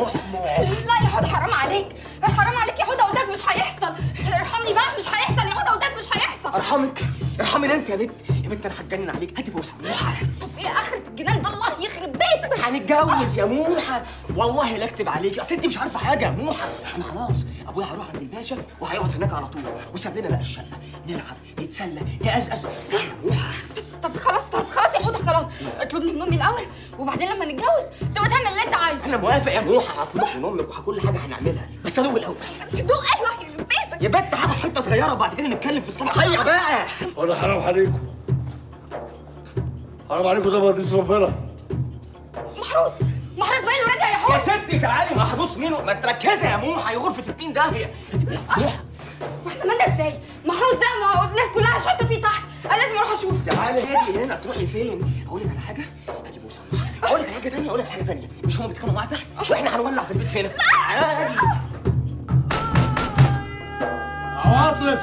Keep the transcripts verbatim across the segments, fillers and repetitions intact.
لا يا حوده حرام عليك، حرام عليك يا حوده، قدامك مش هيحصل. ارحمني بقى، مش هيحصل يا حوده، قدامك مش هيحصل. ارحمك؟ ارحمني انت يا بنت، يا بنت انا هتجنن عليك. هاتي بوسه موحه. طب ايه اخرة الجنان ده؟ الله يخرب بيتك. هنتجوز يا موحه، والله لا اكتب عليكي، اصل انت مش عارفه حاجه يا موحه. انا خلاص ابويا هيروح عند الباشا وهيقعد هناك على طول، وساب لنا بقى الشقه نلعب نتسلى نقزقز يا موحه. طب خلاص، طب خلاص يا حوده خلاص، اطلبني من امي الاول وبعدين لما نتجوز تبقى تعمل اللي انت عايزه. انا موافق يا موحه، هطلبك من امك وكل حاجه هنعملها، بس ادوق الاول. تدوق ايه؟ الله يخرب بيتك يا بنت هاخد حته صغيره وبعد كده نتكلم في الصباحيه بقى. ولا حرام عليكم، حرام عليكم، ده مرضيش ربنا. محروس محروس باين له راجع يا حوده. يا ستي تعالي، محروس مين؟ ما تركزي يا موحه، يغور في ستين داهيه. موحه واحنا مالنا ازاي؟ محروس ده ما هو الناس كلها شاطه فيه تحت، انا لازم اروح اشوف. تعالي هاجي هنا، تروحي فين؟ اقول لك على حاجه، هاتي بوسه. اقول لك على حاجه ثانيه، اقول لك على حاجه ثانيه، مش هم بيتخانقوا معايا تحت واحنا هنولع في البيت هنا. تعالي عواطف،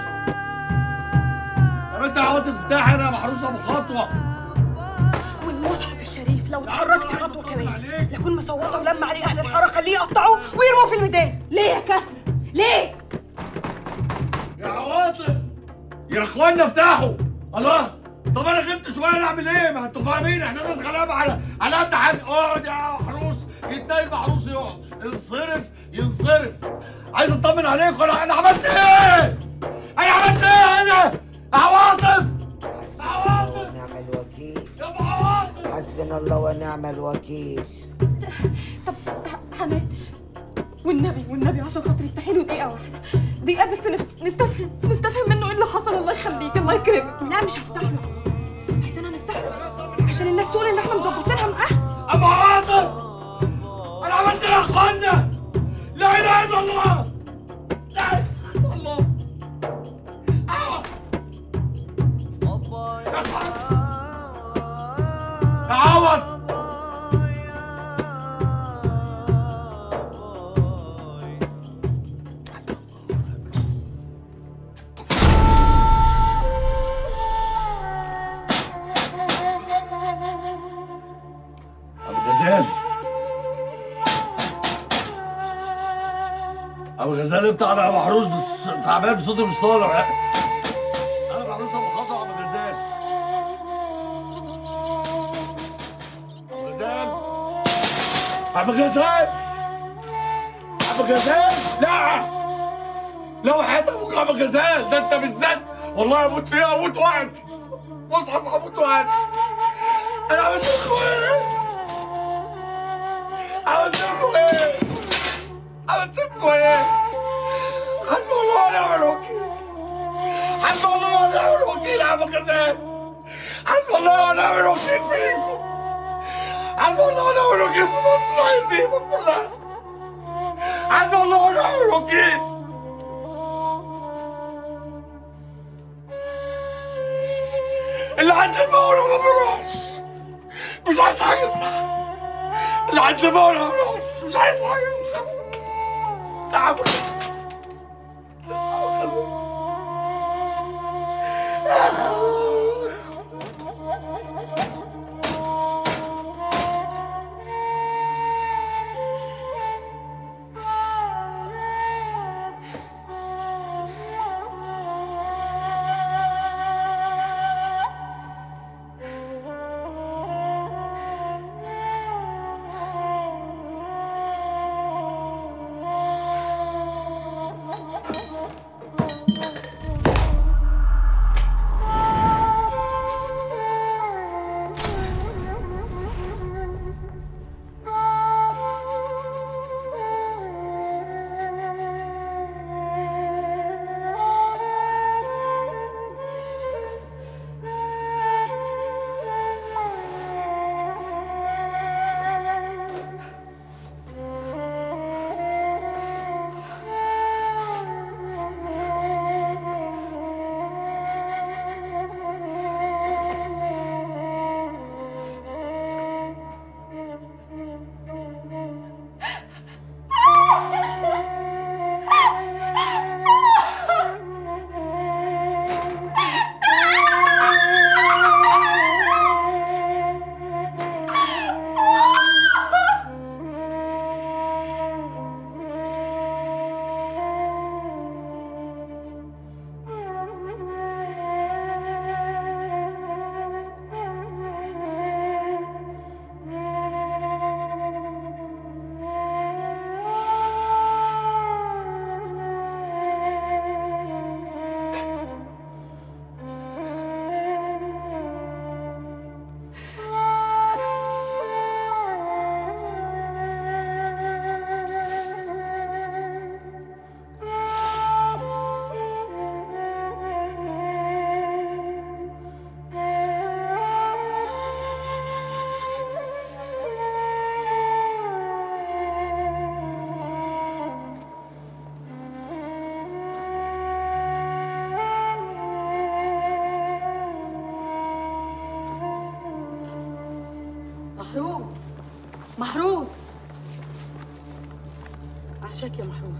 طب انت عواطف افتح هنا، محروسه بخطوه. والمصحف الشريف لو اتحركتي خطوه كمان لكون مصوته ولما عليه اهل الحاره خليه يقطعوه ويرموه في الميدان. ليه يا كسرة؟ ليه؟ يا عواطف يا اخوانا افتحوا. الله، طب انا غبت شويه نعمل ايه؟ ما انتوا فاهمين احنا ناس غلابه على على قد حد. اقعد يا محروس، يتنايل محروس يقعد، ينصرف ينصرف. عايز اطمن عليكم. انا انا عملت ايه؟ انا عملت ايه انا؟ عواطف عواطف ونعم الوكيل يا ابو عواطف، حسبنا الله ونعم الوكيل. طب حنان والنبي والنبي عشان خاطري افتحي له دقيقه واحده، دقيقه بس نف- نستفهم نستفهم منه ايه اللي حصل. الله يخليك، الله يكرمك. لا مش هفتح له، عايزانا نفتح له عشان الناس تقول ان احنا مظبطينها معاه. ابو عواطف انا عملت ايه يا اخوانا؟ لا اله الا الله، لا اله الا الله. يا اخوان يا عوض، ابو غزال، ابو غزال افتح. انا محروس بس تعبان، صوتي مش طالع. انا محروس ابو خطا. ابو غزال، ابو غزال، ابو غزال، ابو غزال، لا لا وحياة ابوك يا ابو غزال، ده انت بالذات والله اموت فيها، اموت وقت مصحف، اموت وقت. انا عملت لكم ايه؟ عملت لكم ايه؟ عملت لكم ايه؟ حسبي الله ونعم الوكيل، حسبي الله ونعم الوكيل يا ابو غزال، حسبي الله ونعم الوكيل فيكم، حسبي الله ونعم الوكيل في مصر ويتيمة كلها، حسبي الله ونعم الوكيل. اللي عند المولى ما بيروحش، مش عايز حاجة معاه. اللي عند المولى ما بيروحش، مش عايز حاجة معاه. تعبوا عشاك يا محروس.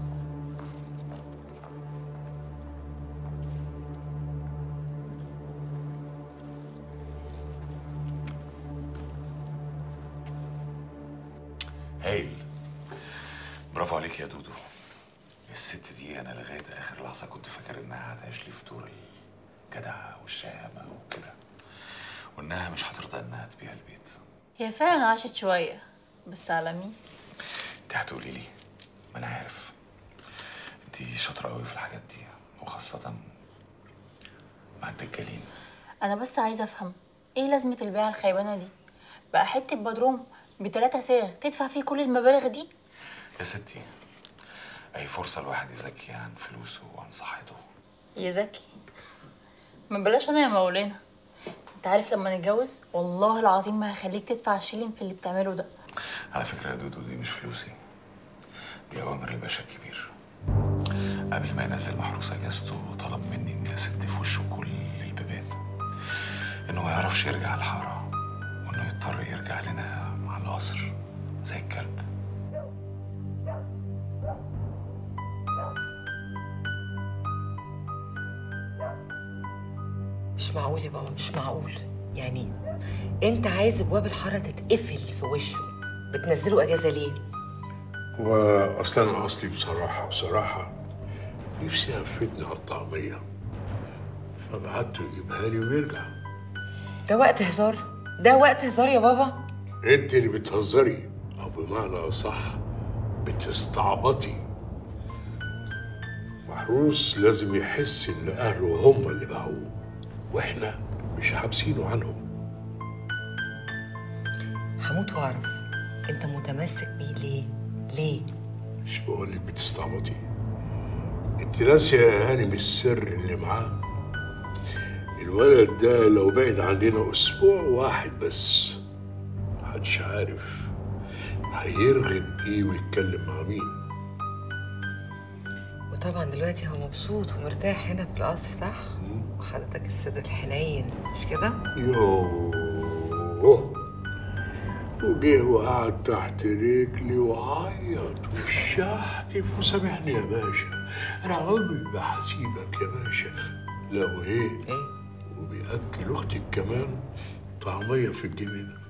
هايل، برافو عليك يا دودو. الست دي انا لغايه اخر لحظه كنت فاكر انها هتعيش لي في دور الجدعه والشهامه وكده، وانها مش هترضى انها تبيع البيت. هي فعلا عاشت شويه، بس على مين؟ انت هتقولي لي، ما انا عارف انت شاطره قوي في الحاجات دي، وخاصه مع الدجالين. انا بس عايزه افهم ايه لازمه البيعه الخيبانه دي؟ بقى حته بدروم بتلاتة ساغ تدفع فيه كل المبالغ دي؟ يا ستي اي فرصه الواحد يزكي عن فلوسه وعن صحته. يزكي؟ ما بلاش انا يا مولانا. انت عارف لما نتجوز والله العظيم ما هخليك تدفع شيلين في اللي بتعمله ده. على فكره يا دودو دي مش فلوسي، دي اوامر الباشا الكبير. قبل ما ينزل محروس اجازته طلب مني اني اسد في وشه كل البيبان، انه ما يعرفش يرجع الحاره، وانه يضطر يرجع لنا مع القصر زي الكلب. مش معقول يا بابا، مش معقول. يعني انت عايز ابواب الحاره تتقفل في وشه، بتنزله اجازه ليه؟ واصلا انا اصلي بصراحه بصراحه نفسي افدني على الطعميه، فبعته يجيبها لي ويرجع. ده وقت هزار؟ ده وقت هزار يا بابا؟ انت اللي بتهزري، او بمعنى اصح بتستعبطي. محروس لازم يحس ان اهله هم اللي باعوه، واحنا مش حابسينه عنهم. هموت واعرف انت متمسك بيه ليه؟ ليه؟ مش بقولك بتستعبطي؟ انت ناسيه يا هانم السر اللي معاه؟ الولد ده لو بعد عننا اسبوع واحد بس محدش عارف هيرغب ايه ويتكلم مع مين. وطبعا دلوقتي هو مبسوط ومرتاح هنا في القصر، صح؟ وحضرتك السيد الحنين، مش كده؟ يوه، وجه وقعد تحت رجلي وعيط وشحتف وسامحني يا باشا، انا عمري ما هسيبك يا باشا. لو ايه؟ ايه؟ وبياكل اختك كمان طعميه في الجنينه.